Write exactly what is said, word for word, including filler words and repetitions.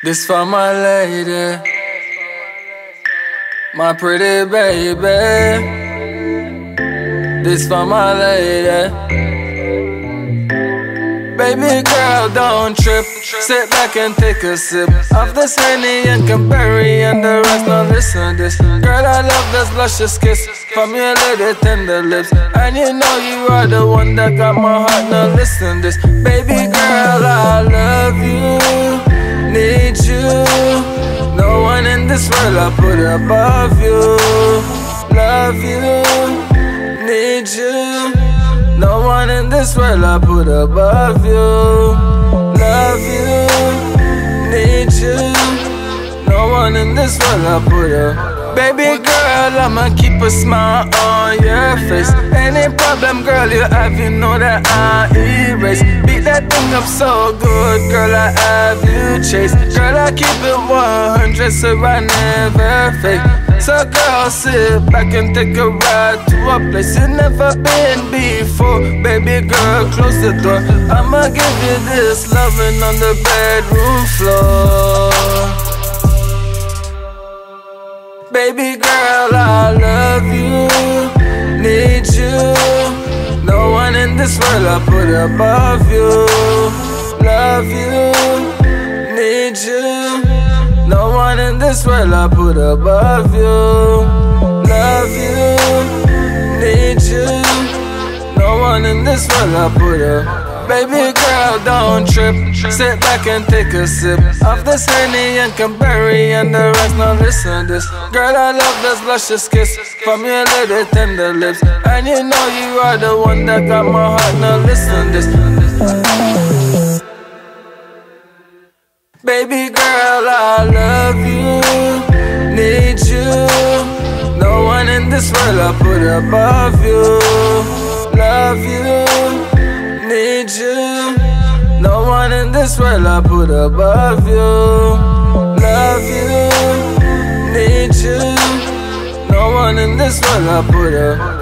This for my lady, my pretty baby. This for my lady. Baby girl, don't trip. Sit back and take a sip of this Henny and Campari and the rest. Now listen to this. Girl, I love this luscious kiss from your little tender lips, and you know you are the one that got my heart. Now listen to this. Baby girl, I love you, need you. No one in this world I put above you. Love you, need you. No one in this world I put above you. Love you, need you. No one in this world I put up. Baby girl, I'ma keep a smile on your face. Any problem, girl, you have, you know that I erase. Beat that thing up so good, girl, I have you chase. Girl, I keep it one hundred, so I never fake. So girl, sit back and take a ride to a place you never been before. Baby girl, close the door. I'ma give you this loving on the bedroom floor. Baby girl, I love you, need you. No one in this world I put above you. Love you, need you. No one in this world I put above you. Love you, need you. No one in this world I put up. Baby girl, don't trip. Sit back and take a sip of this Henny and Campari and the rest. Now listen to this. Girl, I love this luscious kiss from your little tender lips, and you know you are the one that got my heart. Now listen to this. Baby girl, I love you, need you. No one in this world I put above you. Love you, need you. No one in this world I put above you. Love you, need you. No one in this world I put up.